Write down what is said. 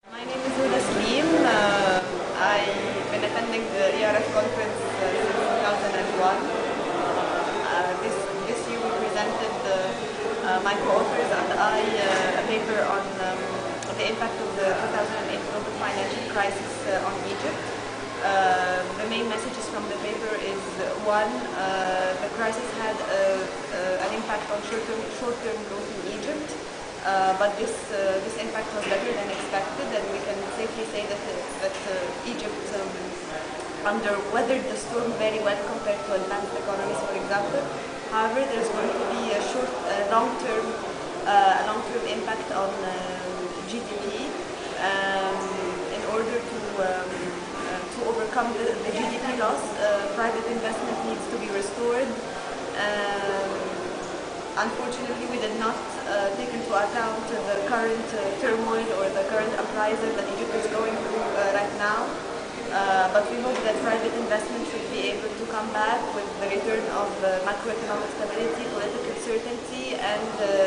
My name is Hoda Salim. I've been attending the ERF conference since 2001. This year we presented, my co-authors and I, a paper on the impact of the 2008 global financial crisis on Egypt. The main messages from the paper is one, the crisis had an impact on short-term growth in Egypt. But this impact was better than expected, and we can safely say that Egypt weathered the storm very well compared to advanced economies, for example. However, there's going to be a long-term impact on GDP. In order to overcome the GDP loss, private investment needs to be restored. Unfortunately, we did not take into account the current turmoil or the current uprising that Egypt is going through right now. But we hope that private investment should be able to come back with the return of macroeconomic stability, political certainty, and